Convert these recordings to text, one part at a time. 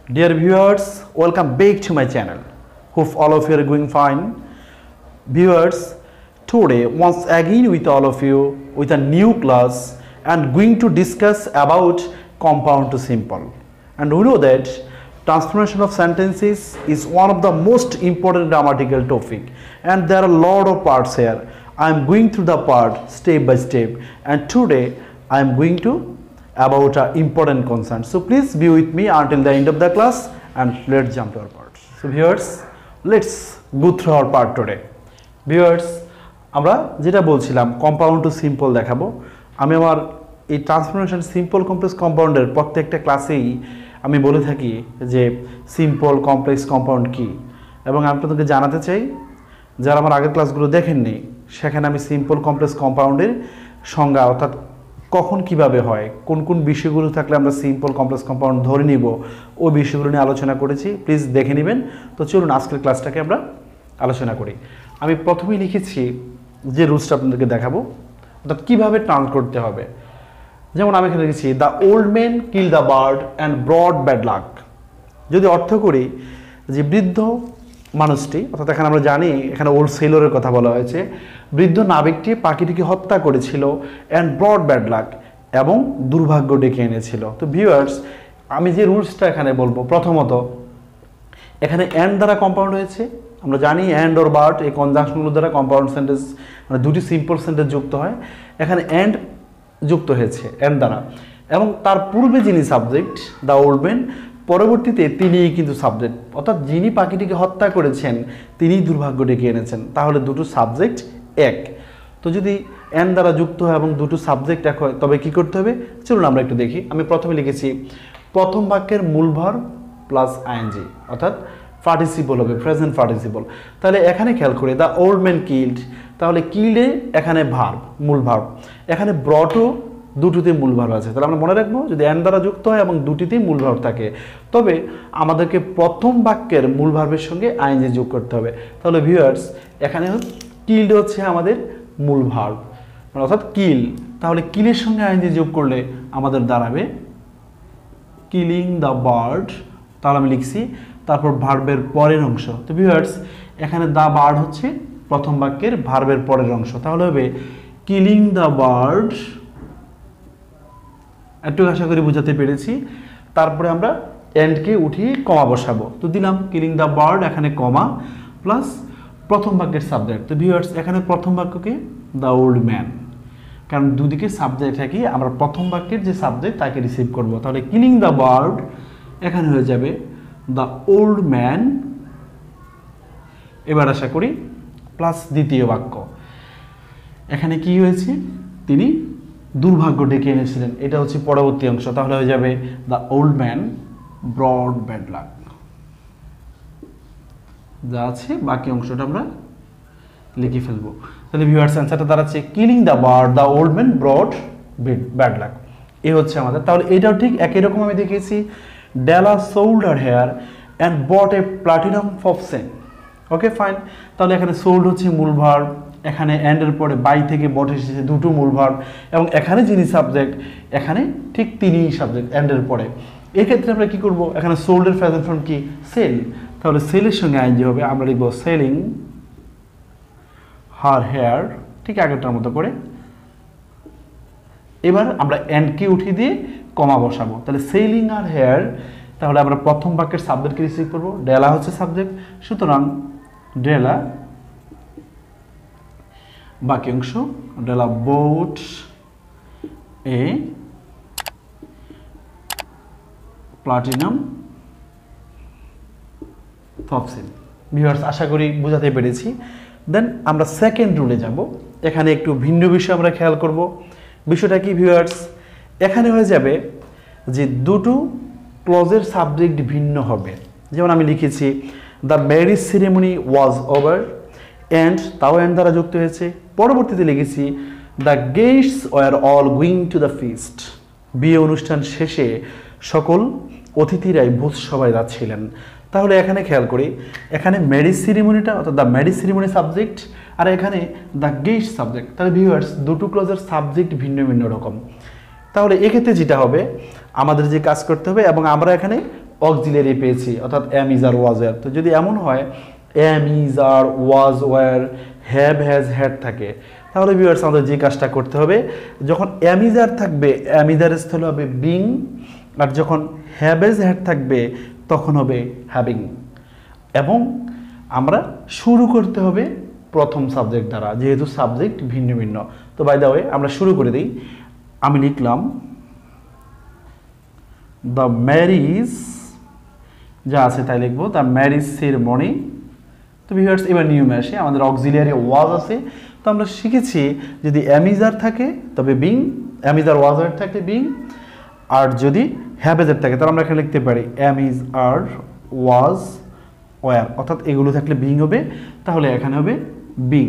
Dear viewers, welcome back to my channel. Hope all of you are going fine. Viewers, today once again with all of you with a new class and going to discuss about compound to simple. And we know that transformation of sentences is one of the most important grammatical topic, and there are a lot of parts here. I am going through the part step by step, and today I am going to about an important concept. So please be with me until the end of the class and let's jump to our part. So viewers, let's go through our part today. Viewers, আমরা যেটা বলছিলাম compound two simple দেখাবো। আমি আমার এই transformation simple complex কম্পাউন্ডের প্রত্যেকটা ক্লাসেই আমি বলে থাকি যে সিম্পল কমপ্লেক্স কম্পাউন্ড কি, এবং আমি আপনাদেরকে জানাতে চাই যারা আমার আগের ক্লাসগুলো দেখেননি সেখানে আমি সিম্পল কমপ্লেক্স কম্পাউন্ডের সংজ্ঞা অর্থাৎ কখন কিভাবে হয়, কোন কোন বিষয়গুলো থাকলে আমরা সিম্পল কমপ্লেক্স কম্পাউন্ড ধরে নিব ওই বিষয়গুলো নিয়ে আলোচনা করেছি। প্লিজ দেখে নেবেন। তো চলুন আজকের ক্লাসটাকে আমরা আলোচনা করি। আমি প্রথমেই লিখেছি যে রুলসটা আপনাদেরকে দেখাবো, অর্থাৎ কীভাবে টার্ন করতে হবে। যেমন আমি এখানে লিখেছি the old man kill the bird and brought bad luck. যদি অর্থ করি যে বৃদ্ধ মানুষটি, অর্থাৎ এখানে আমরা জানি এখানে ওল্ড সেলরের কথা বলা হয়েছে, বৃদ্ধ নাবিকটি পাখিটিকে হত্যা করেছিল অ্যান্ড ব্রড ব্যাড লাক এবং দুর্ভাগ্য ডেকে এনেছিল। তো ভিউয়ার্স, আমি যে রুলসটা এখানে বলবো, প্রথমত এখানে অ্যান্ড দ্বারা কম্পাউন্ড হয়েছে। আমরা জানি অ্যান্ড অর বাট এই কনজাংশনগুলো দ্বারা কম্পাউন্ড সেন্টেন্স মানে দুটি সিম্পল সেন্টেন্স যুক্ত হয়। এখানে অ্যান্ড যুক্ত হয়েছে অ্যান্ড দ্বারা, এবং তার পূর্বে যিনি সাবজেক্ট দ্য ওল্ড ম্যান, পরবর্তীতে তিনিই কিন্তু সাবজেক্ট, অর্থাৎ যিনি পাখিটিকে হত্যা করেছেন তিনিই দুর্ভাগ্য ডেকে এনেছেন। তাহলে দুটো সাবজেক্ট এক। তো যদি অ্যান্ড দ্বারা যুক্ত হয় এবং দুটো সাবজেক্ট এক হয় তবে কি করতে হবে চলুন আমরা একটু দেখি। আমি প্রথমে লিখেছি প্রথম বাক্যের মূল ভার্ব প্লাস আইএনজি, অর্থাৎ পার্টিসিপল হবে, প্রেজেন্ট পার্টিসিপল। তাহলে এখানে খেয়াল করে দ্য ওল্ড ম্যান কিল্ড, তাহলে কিল্ডে এখানে ভার্ব, মূল ভার্ব। এখানে ব্রটও দুটোতে মূল ভার্ব আছে। তাহলে আমরা মনে রাখবো যদি অ্যান্ড দ্বারা যুক্ত হয় এবং দুটিতেই মূল ভার্ব থাকে তবে আমাদেরকে প্রথম বাক্যের মূল ভার্বের সঙ্গে আইএনজি যোগ করতে হবে। তাহলে ভিউয়ার্স, এখানে কিল্ড হচ্ছে আমাদের মূল ভার্ব, অর্থাৎ কিল। তাহলে কিলের সঙ্গে আইএনজি যোগ করলে আমাদের দাঁড়াবে কিলিং দ্য বার্ড। তাহলে আমি লিখছি তারপর ভার্বের পরের অংশ। তো ভিউয়ার্স, এখানে দ্য বার্ড হচ্ছে প্রথম বাক্যের ভার্বের পরের অংশ। তাহলে হবে কিলিং দ্য বার্ড। একটু আশা করি বোঝাতে পেরেছি। তারপরে আমরা এন্ডকে উঠিয়ে কমা বসাবো। তো দিলাম কিলিং দ্য বার্ড, এখানে কমা প্লাস প্রথম বাক্যের সাবজেক্ট। তো ভিউয়ার্স, এখানে প্রথম বাক্যকে দ্য ওল্ড ম্যান, কারণ দুদিকে সাবজেক্ট থাকি আমরা প্রথম বাক্যের যে সাবজেক্ট তাকে রিসিভ করব। তাহলে কিলিং দ্য বার্ড এখানে হয়ে যাবে দ্য ওল্ড ম্যান। এবার আশা করি প্লাস দ্বিতীয় বাক্য, এখানে কি হয়েছে তিনি দুর্ভাগ্য ডেকে এনেছিলেন, এটা হচ্ছে পরবর্তী অংশ। তাহলে হয়ে যাবে the old man brought bad luck. যা আছে বাকি অংশটা আমরা লিখে ফেলবো। তাহলে ভিউয়ার্স, অ্যান্সারটা দাঁড়াচ্ছে killing the bird the old man brought bad luck. এ হচ্ছে আমাদের। তাহলে এটাও ঠিক একই রকম আমি দেখিয়েছি Della sold her hair and bought a platinum fob chain. Okay fine. তাহলে এখানে সোল্ড হচ্ছে মূল ভার্ব, এখানে অ্যান্ডের পরে বাই থেকে বট এসেছে, দুটো মূল ভার্ব, এবং এখানে যিনি সাবজেক্ট এখানে ঠিক তিনিই সাবজেক্ট অ্যান্ডের পরে। এক্ষেত্রে আমরা কি করব, এখানে সোল্ডের প্রেজেন্ট ফর্ম কি সেল, তাহলে সেলের সঙ্গে আইএনজি হবে। আমরা লিখব সেলিং হার হেয়ার, ঠিক আগেরটার মতো করে। এবার আমরা এন্ডকে উঠিয়ে দিয়ে কমা বসাবো। তাহলে সেলিং আর হেয়ার, তাহলে আমরা প্রথম বাক্যের সাবজেক্টকে রিসিভ করবো। ডেলা হচ্ছে সাবজেক্ট, সুতরাং ডেলা বাকি অংশ Della bought a platinum fob chain. Viewers, আশা করি বোঝাতে পেরেছি। দেন আমরা সেকেন্ড রুলে যাব। এখানে একটু ভিন্ন বিষয় আমরা খেয়াল করব। বিষয়টা কি ভিউয়ার্স, এখানে হয়ে যাবে যে দুটো ক্লজের সাবজেক্ট ভিন্ন হবে। যেমন আমি লিখেছি the marriage ceremony was over and, তাও অ্যান্ড দ্বারা যুক্ত হয়েছে। পরবর্তীতে লিখেছি the guests were all going to the feast, বিয়ে অনুষ্ঠান শেষে সকল অতিথিরাই ভোজসভায় যাচ্ছিলেন। তাহলে এখানে খেয়াল করি এখানে ম্যারেজ সেরিমনিটা অর্থাৎ দ্য ম্যারেজ সেরিমনি সাবজেক্ট আর এখানে দ্য গেস্ট সাবজেক্ট। তাহলে ভিউয়ার্স, দুটো ক্লজের সাবজেক্ট ভিন্ন ভিন্ন রকম। তাহলে এক্ষেত্রে যেটা হবে আমাদের যে কাজ করতে হবে, এবং আমরা এখানে অক্সিলারি পেয়েছি, অর্থাৎ am is are was were. তো যদি এমন হয় am is are was were have has had থাকে, তাহলে ভিউয়ার্স আমাদের যে কাজটা করতে হবে, যখন এম ইজ আর থাকবে এম ইজ আর স্থলে হবে বিং, আর যখন হ্যাভ হ্যাজ হ্যাড থাকবে তখন হবে হ্যাভিং। এবং আমরা শুরু করতে হবে প্রথম সাবজেক্ট দ্বারা, যেহেতু সাবজেক্ট ভিন্ন ভিন্ন। তো বাই দ্য ওয়ে আমরা শুরু করে দিই। আমি লিখলাম দ্য ম্যারিজ, যা আছে তাই লিখবো, দ্য ম্যারিজ সেরেমনি। তো ভিউয়ার্স এবার নিয়মে আসে, আমাদের অক্সিলিয়ারি ওয়াজ আছে। তো আমরা শিখেছি যদি এম ইজ আর থাকে তবে being, am is are was আর থাকে বিং, আর যদি হ্যাভ এজ আর থাকে তাহলে আমরা এখানে লিখতে পারি am is are was were, অর্থাৎ এগুলো থাকলে বিং হবে, তাহলে এখানে হবে বিং।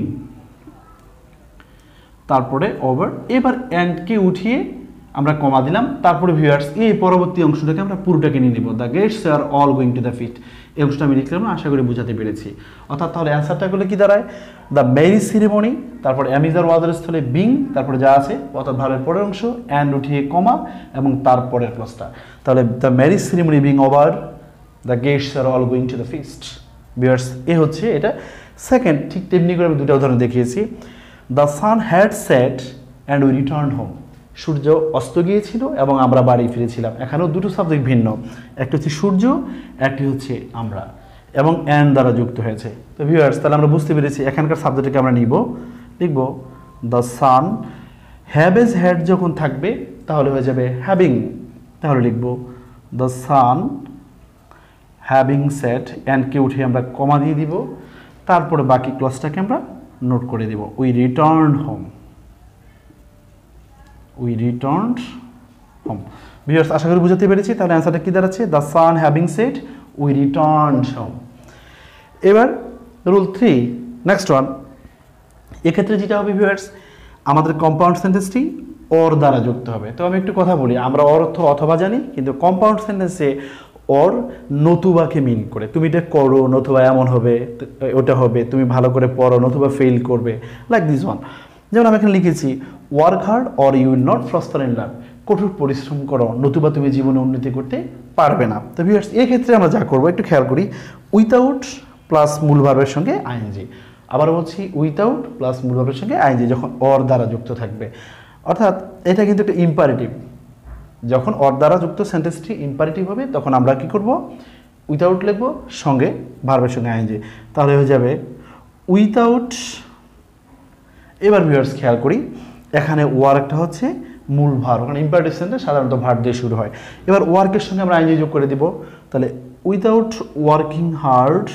তারপরে ওভার, এবার অ্যান্ডকে উঠিয়ে আমরা কমা দিলাম। তারপরে ভিউয়ার্স এই পরবর্তী অংশটাকে আমরা পুরোটাকে নিয়ে নিব, the guests are all going to the feast. এই অংশটা আমি লিখলাম না, আশা করি বুঝাতে পেরেছি। অর্থাৎ তাহলে অ্যান্সারটা করলে কি দাঁড়ায়, দ্য ম্যারিজ সেরেমনি, তারপর এম ইজ আর ওয়াজের স্থলে বিং, তারপরে যা আছে অর্থাৎ ভার্বের পরের অংশ অ্যান্ড উঠিয়ে কমা এবং তারপরের ক্লজটা। তাহলে the marriage ceremony being over, the guests are all going to the feast. Viewers এ হচ্ছে এটা সেকেন্ড। ঠিক তেমনি করে আমি দুটো উদাহরণ দেখিয়েছি। The sun had set and we return home, সূর্য অস্ত গিয়েছিল এবং আমরা বাড়ি ফিরেছিলাম। এখানেও দুটো সাবজেক্ট ভিন্ন, একটা হচ্ছে সূর্য, একটি হচ্ছে আমরা, এবং অ্যান্ড দ্বারা যুক্ত হয়েছে। তো ভিউয়ার্স তাহলে আমরা বুঝতে পেরেছি এখানকার সাবজেক্টকে আমরা নিব, লিখব the sun, have as had যখন থাকবে তাহলে হয়ে যাবে হ্যাভিং, তাহলে লিখব দ্য সান হ্যাভিং সেট, অ্যান্ডকে উঠে আমরা কমা দিয়ে দিব, তারপরে বাকি ক্লজটাকে আমরা নোট করে দিব, we return home, we returned home. Viewers আশা করি বুঝাতে পেরেছি। তাহলে অ্যান্সারটা কি দাঁড়াচ্ছে, the sun having set we returned home. এবার রুল 3, নেক্সট ওয়ান। এক্ষেত্রে যেটা হবে ভিউয়ার্স, আমাদের কম্পাউন্ড সেন্টেন্সটি অর দ্বারা যুক্ত হবে। তো আমি একটু কথা বলি, আমরা অর্থ অথবা জানি, কিন্তু কম্পাউন্ড সেন্টেন্সে অর নতুবাকে মিন করে, তুমি এটা করো নতুবা এমন হবে, ওটা হবে, তুমি ভালো করে পড়ো নতুবা ফেল করবে, লাইক দিস ওয়ান। যেমন আমি এখানে লিখেছি work hard or you will not prosper in life, কঠোর পরিশ্রম করো নতুবা তুমি জীবনে উন্নতি করতে পারবে না। তো ভিউয়ার্স এই ক্ষেত্রে আমরা যা করবো একটু খেয়াল করি, উইথাউট প্লাস মূল ভার্বের সঙ্গে আইএনজি। আবার বলছি উইথাউট প্লাস মূল ভার্বের সঙ্গে আইএনজি যখন অর দ্বারা যুক্ত থাকবে, অর্থাৎ এটা কিন্তু একটা ইম্পারেটিভ। যখন অর দ্বারা যুক্ত সেন্টেন্সটি ইম্পারেটিভ হবে তখন আমরা কি করব, উইথাউট লিখবো সঙ্গে ভার্বের সঙ্গে আইএনজি, তাহলে হয়ে যাবে উইথাউট। এবার ভিউয়ার্স খেয়াল করি, এখানে ওয়ার্কটা হচ্ছে মূল ভার্ব, কারণ ইম্পারেটিভ সেন্টেন্স সাধারণত ভার্ব দিয়ে শুরু হয়। এবার ওয়ার্কের সঙ্গে আমরা আইএনজি যোগ করে দিব, তাহলে উইথাউট ওয়ার্কিং হার্ড।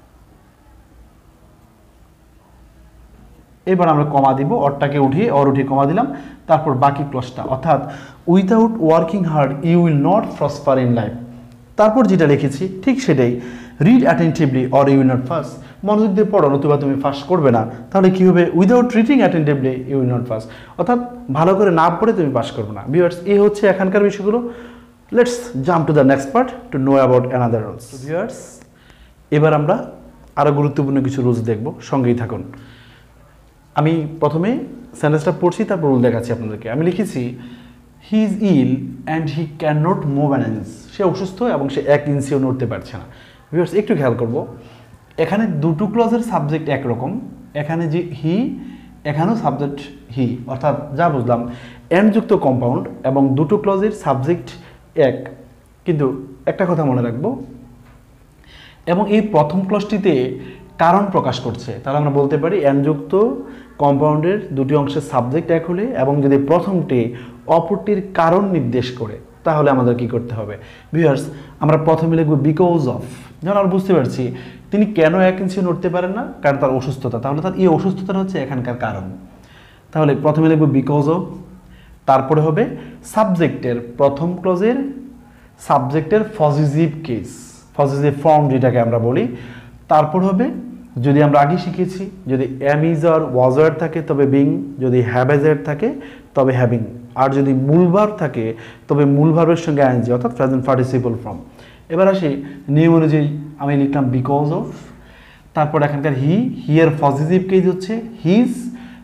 এবার আমরা কমা দিব, অরটাকে উঠিয়ে অর উঠিয়ে কমা দিলাম, তারপর বাকি ক্লজটা, অর্থাৎ without working hard you will not prosper in life. তারপর যেটা লিখেছি ঠিক সেটাই, read attentively or you will not pass, মনোযোগ দিয়ে পড়ো নতুবা তুমি পাস করবে না। তাহলে কি হবে, without reading attentively you will not pass, অর্থাৎ ভালো করে না পড়ে তুমি পাস করবে না। ভিউয়ার্স এই হচ্ছে এখানকার বিষয়গুলো। Let's jump to the next part to know about another rules. Viewers এবার আমরা আরও গুরুত্বপূর্ণ কিছু রুলস দেখব, সঙ্গেই থাকুন। আমি প্রথমে সেন্টেন্সটা পড়ছি, তারপর রুল দেখাচ্ছি আপনাদেরকে। আমি লিখেছি he is ill and he can not move an inch, সে অসুস্থ এবং সে 1 ইঞ্চিও নড়তে পারছে না। ভিউয়ার্স একটু খেয়াল করব, এখানে দুটো ক্লজের সাবজেক্ট একরকম, এখানে যে হি এখানেও সাবজেক্ট হি, অর্থাৎ যা বুঝলাম এন্ডযুক্ত কম্পাউন্ড এবং দুটো ক্লজের সাবজেক্ট এক। কিন্তু একটা কথা মনে রাখবো, এবং এই প্রথম ক্লজটিতে কারণ প্রকাশ করছে, তাহলে আমরা বলতে পারি এন্ডযুক্ত কম্পাউন্ডের দুটি অংশের সাবজেক্ট এক হলে এবং যদি প্রথমটি অপরটির কারণ নির্দেশ করে তাহলে আমাদের কি করতে হবে। ভিউয়ার্স আমরা প্রথমে লিখব বিকজ অফ, যেমন আমরা বুঝতে পারছি তিনি কেন 1 ইঞ্চি নড়তে পারেন না, কারণ তার অসুস্থতা, তাহলে তার এই অসুস্থতাটা হচ্ছে এখানকার কারণ। তাহলে প্রথমে লিখব বিকজ অফ, তারপরে হবে সাবজেক্টের প্রথম ক্লজের সাবজেক্টের পজিটিভ কেস, পজিটিভ ফর্ম যেটাকে আমরা বলি। তারপর হবে, যদি আমরা আগে শিখেছি যদি এম ইজ আর ওয়াজ আর থাকে তবে বিং, যদি হ্যাভ এজ আর থাকে তবে হ্যাভিং, আর যদি মূল ভার্ব থাকে তবে মূল ভার্বের সঙ্গে আইএনজি অর্থাৎ প্রেজেন্ট পার্টিসিপল ফর্ম। এবার আসি নিয়ম অনুযায়ী, আমি লিখলাম বিকজ অফ, তারপর এখানকার হি, হি এর পজিটিভ কেস হচ্ছে হিজ,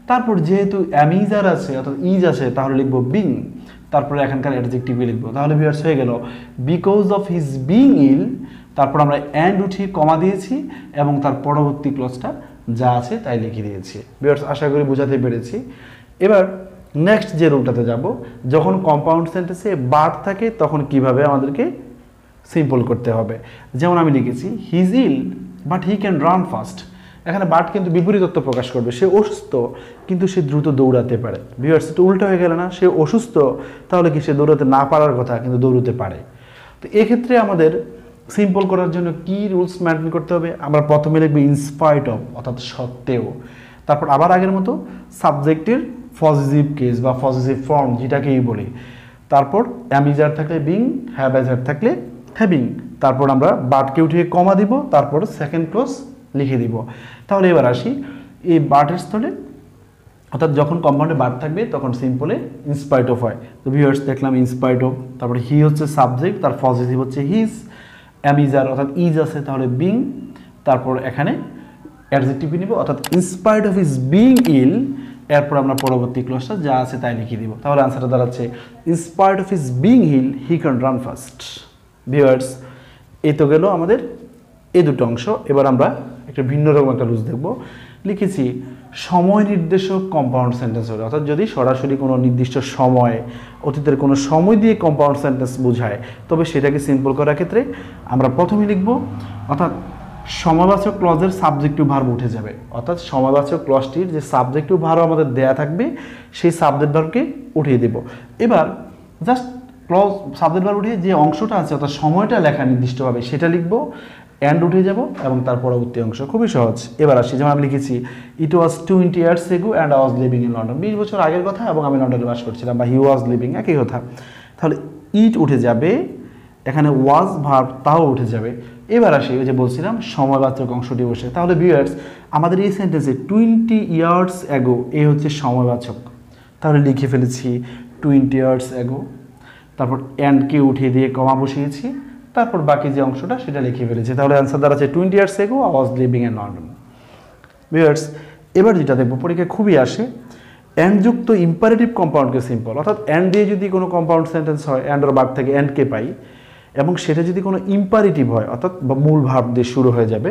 তারপর যেহেতু অ্যামিজার আছে অর্থাৎ ইজ আছে তাহলে লিখবো বিং, তারপরে এখানকার অ্যাডজেক্টিভে লিখবো। তাহলে ভিউয়ার্স হয়ে গেল because of his being ill, তারপর আমরা অ্যান্ড উঠিয়ে কমা দিয়েছি এবং তার পরবর্তী ক্লজটা যা আছে তাই লিখে দিয়েছি। ভিউয়ার্স আশা করি বোঝাতে পেরেছি। এবার নেক্সট যে রুলটাতে যাব, যখন কম্পাউন্ড সেন্টেন্সে বার্ব থাকে তখন কিভাবে আমাদেরকে সিম্পল করতে হবে। যেমন আমি লিখেছি his ill but he can run fast. এখানে বাট কিন্তু বিপরীতত্ব প্রকাশ করবে, সে অসুস্থ কিন্তু সে দ্রুত দৌড়াতে পারে। ভিউয়ার্স এটা উল্টো হয়ে গেল না, সে অসুস্থ তাহলে কি সে দৌড়াতে না পারার কথা কিন্তু দৌড়াতে পারে। তো এক্ষেত্রে আমাদের সিম্পল করার জন্য কি রুলস মেনটেন করতে হবে, আমরা প্রথমে লিখবো ইনস্পাইট অফ অর্থাৎ সত্ত্বেও, তারপর আবার আগের মতো সাবজেক্টের পজিটিভ কেস বা পজিটিভ ফর্ম যেটাকেই বলি, তারপর অ্যামিজার থাকলে বিং, হ্যাভাজার থাকলে হ্যাভিং, তারপর আমরা বাটকে উঠিয়ে কমা দিব, তারপর সেকেন্ড ক্লজ লিখে দিব। তাহলে এবার আসি এই বাটের স্থলে, অর্থাৎ যখন কম্পাউন্ডে বাট থাকবে তখন সিম্পলে ইনস্পাইট অফ হয়। তো ভিউয়ার্স দেখলাম ইনস্পাইট অফ, তারপরে হি হচ্ছে সাবজেক্ট, তার পজিটিভ হচ্ছে হিজ, অ্যামিজার অর্থাৎ ইজ আছে তাহলে বিং, তারপর এখানে অ্যাডজেক্টিভ নিব অর্থাৎ in spite of his being ill, এরপর আমরা পরবর্তী ক্লজটা যা আছে তাই লিখে দিব। তাহলে আনসারটা দাঁড়াচ্ছে in spite of his being ill he can run fast. Viewers এই তো গেল আমাদের এই দুটো অংশ। এবার আমরা একটা ভিন্ন রকম একটা রুলস দেখব। লিখেছি সময় নির্দেশক কম্পাউন্ড সেন্টেন্স হলে, অর্থাৎ যদি সরাসরি কোনো নির্দিষ্ট সময়, অতীতের কোনো সময় দিয়ে কম্পাউন্ড সেন্টেন্স বোঝায় তবে সেটাকে সিম্পল করার ক্ষেত্রে আমরা প্রথমে লিখব অর্থাৎ সময়বাচক ক্লজের সাবজেক্টিভ ভার্ব উঠে যাবে, অর্থাৎ সময়বাচক ক্লজটির যে সাবজেক্টিভ ভার্ব আমাদের দেয়া থাকবে সেই সাবজেক্ট ভার্বকে উঠিয়ে দেব। এবার জাস্ট ক্লজ সাবজেক্ট ভার্ব উঠিয়ে যে অংশটা আছে অর্থাৎ সময়টা লেখা নির্দিষ্টভাবে সেটা লিখব, অ্যান্ড উঠে যাব এবং তার পরবর্তী অংশ খুবই সহজ। এবার আসি, যেমন আমি লিখেছি it was 20 years ago and I was living in London, 20 বছর আগের কথা এবং আমি লন্ডনে বাস করছিলাম, বা হি ওয়াজ লিভিং একই কথা। তাহলে ইট উঠে যাবে, এখানে ওয়াজ ভার্ব তাও উঠে যাবে। এবার আসি ওই যে বলছিলাম সময়বাচক অংশটি বসে। তাহলে ভিউয়ার্স আমাদের এই সেন্টেন্সে 20 years ago এ হচ্ছে সময়বাচক, তাহলে লিখে ফেলেছি 20 years ago, তারপর অ্যান্ডকে উঠিয়ে দিয়ে কমা বসিয়েছি, তারপর বাকি যে অংশটা সেটা লিখে ফেলেছি। তাহলে অ্যান্সার দাঁড়াচ্ছে 20 years ago I was living in London। Viewers এবার যেটা দেখবো পরীক্ষায় খুবই আসে, অ্যান্ড যুক্ত ইম্পারেটিভ কম্পাউন্ডকে সিম্পল, অর্থাৎ অ্যান্ড দিয়ে যদি কোনো কম্পাউন্ড সেন্টেন্স হয়, অ্যান্ডের ভার্ব থেকে অ্যান্ডকে পাই এবং সেটা যদি কোনো ইম্পারেটিভ হয় অর্থাৎ মূল ভার্ব দিয়ে শুরু হয়ে যাবে।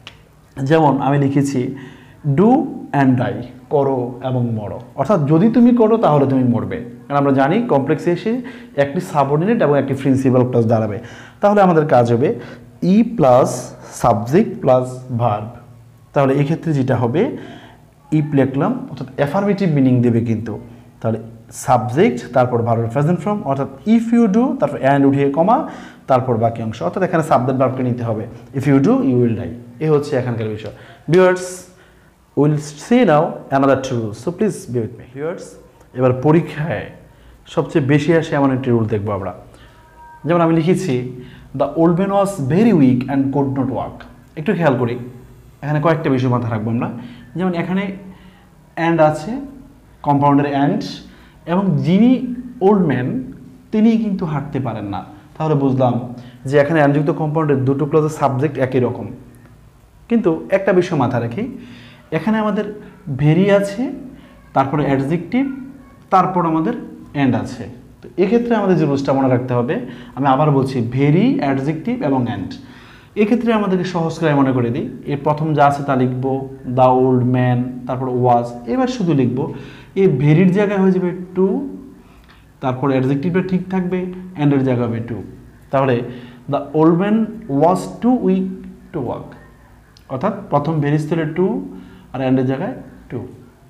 যেমন আমি লিখেছি ডু অ্যান্ড ডাই, করো এবং মরো, অর্থাৎ যদি তুমি করো তাহলে তুমি মরবে। কারণ আমরা জানি কমপ্লেক্সে এসে একটি সাবঅর্ডিনেট এবং একটি প্রিন্সিপাল ক্লজ দাঁড়াবে। তাহলে আমাদের কাজ হবে E plus subject plus verb. তাহলে এক্ষেত্রে যেটা হবে ই লিখলাম অর্থাৎ অ্যাফার্মেটিভ মিনিং দেবে কিন্তু, তাহলে সাবজেক্ট তারপর ভার্বের প্রেজেন্ট ফর্ম অর্থাৎ ইফ ইউ ডু, তারপর অ্যান্ড উঠিয়ে কমা, তারপর বাকি অংশ, অর্থাৎ এখানে সাবজেক্ট ভার্বকে নিতে হবে। If you do you will die, এ হচ্ছে এখানকার বিষয়। Viewers will see now another two rules, so please be with me. Viewers এবার পরীক্ষায় সবচেয়ে বেশি আসে এমন একটি রুল দেখবো আমরা। যেমন আমি লিখেছি the old man was very weak and could not walk. একটু খেয়াল করি, এখানে কয়েকটা বিষয় মাথায় রাখবো আমরা। যেমন এখানে অ্যান্ড আছে, কম্পাউন্ডার অ্যান্ড, এবং যিনি ওল্ড ম্যান তিনি কিন্তু হাঁটতে পারেন না। তাহলে বুঝলাম যে এখানে অ্যান্ডযুক্ত কম্পাউন্ডের দুটো ক্লজের সাবজেক্ট একই রকম। কিন্তু একটা বিষয় মাথায় রাখি, এখানে আমাদের ভেরি আছে, তারপরে অ্যাডজেক্টিভ, তারপর আমাদের অ্যান্ড আছে। তো এক্ষেত্রে আমাদের যে রুলসটা মনে রাখতে হবে, আমি আবার বলছি ভেরি, অ্যাডজেক্টিভ এবং অ্যান্ড। এক্ষেত্রে আমাদেরকে সহজ করে মনে করে দিই, এর প্রথম যা আছে তা লিখবো দ্য ওল্ড ম্যান, তারপর ওয়াজ। এবার শুধু লিখবো এই ভেরির জায়গায় হয়ে যাবে টু, তারপর অ্যাডজেক্টিভটা ঠিক থাকবে, অ্যান্ডের জায়গা হবে টু। তাহলে the old man was too weak to walk, অর্থাৎ প্রথম ভেরি স্থলে টু আর অ্যান্ডের জায়গায় টু,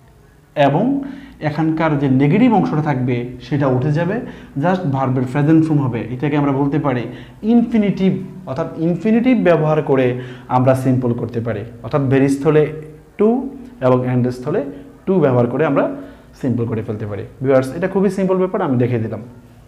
এবং এখানকার যে নেগেটিভ অংশটা থাকবে সেটা উঠে যাবে, জাস্ট ভার্বের প্রেজেন্ট ফর্ম হবে। এটাকে আমরা বলতে পারি ইনফিনিটিভ, অর্থাৎ ইনফিনিটিভ ব্যবহার করে আমরা সিম্পল করতে পারি, অর্থাৎ ভেরি স্থলে টু এবং অ্যান্ডের স্থলে টু ব্যবহার করে আমরা সিম্পল করে ফেলতে পারি। ভিউয়ার্স এটা খুবই সিম্পল ব্যাপার, আমি দেখিয়ে দিলাম।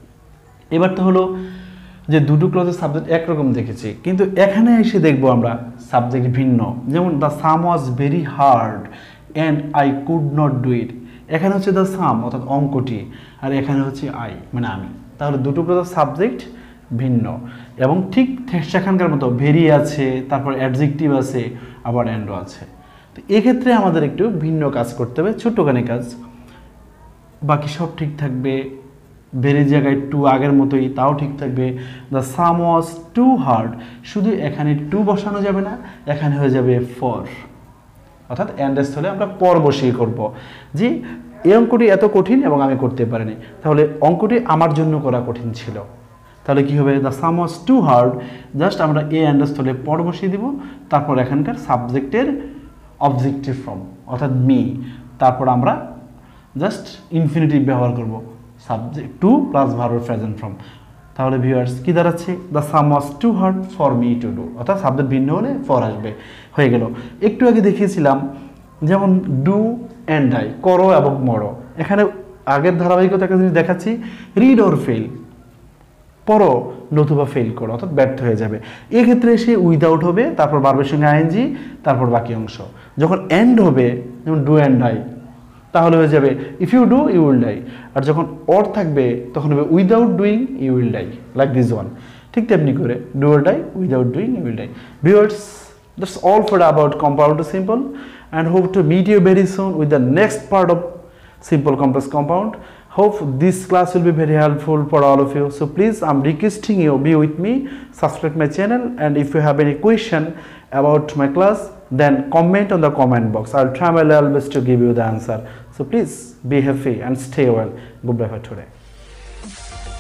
এবার তো হলো যে দুটো ক্লজের সাবজেক্ট একরকম দেখেছি, কিন্তু এখানে এসে দেখবো আমরা সাবজেক্ট ভিন্ন। যেমন the sum was very hard and I could not do it, এখানে হচ্ছে দ্য সাম অর্থাৎ অঙ্কটি, আর এখানে হচ্ছে আই মানে আমি। তাহলে দুটো ক্লজের সাবজেক্ট ভিন্ন, এবং ঠিক সেখানকার মতো ভেরি আছে, তারপর অ্যাডজেক্টিভ আছে, আবার অ্যান্ডও আছে। তো এক্ষেত্রে আমাদের একটু ভিন্ন কাজ করতে হবে, ছোট্টখানি কাজ। বাকি সব ঠিক থাকবে, ভেরি জায়গায় টু আগের মতোই, তাও ঠিক থাকবে। The sum was too hard, শুধু এখানে টু বসানো যাবে না, এখানে হয়ে যাবে ফর, অর্থাৎ অ্যান্ডের স্থলে আমরা পর বসিয়ে করব। যে এই অঙ্কটি এত কঠিন এবং আমি করতে পারিনি, তাহলে অঙ্কটি আমার জন্য করা কঠিন ছিল। তাহলে কি হবে, the sum was too hard, just আমরা এ অ্যান্ডের স্থলে পর বসিয়ে দিব, তারপর এখানকার সাবজেক্টের অবজেক্টিভ ফর্ম অর্থাৎ মি, তারপর আমরা জাস্ট ইনফিনিটিভ ব্যবহার করব, সাবজেক্ট টু প্লাস ভার্বের প্রেজেন্ট ফর্ম। তাহলে ভিউয়ার্স কি দাঁড়াচ্ছে, the sum was too hard for me to do, অর্থাৎ সাবজেক্ট ভিন্ন হলে ফর আসবে, হয়ে গেল। একটু আগে দেখিয়েছিলাম যেমন ডু অ্যান্ড ডাই, করো এবং মরো, এখানে আগের ধারাবাহিকতা একটা জিনিস দেখাচ্ছি, রিড অর ফেল, পড়ো নতুবা ফেল করো, অর্থাৎ ব্যর্থ হয়ে যাবে। এক্ষেত্রে সে উইদাউট হবে, তারপর ভার্বের সঙ্গে আইএনজি, তারপর বাকি অংশ। যখন এন্ড হবে, যেমন ডু অ্যান্ড ডাই, তাহলে হয়ে যাবে if you do you will die. আর যখন অর থাকবে তখন হবে without doing you will die, like this one. ঠিক তেমনি করে do or die, without doing you will die. Viewers, that's all for about compound to simple, and hope to meet you very soon with the next part of simple complex compound. Hope this class will be very helpful for all of you. So please, I'm requesting you be with me, subscribe my channel, and if you have any question about my class, then comment on the comment box. I'll try my level best to give you the answer. So please be happy and stay well. Goodbye for today.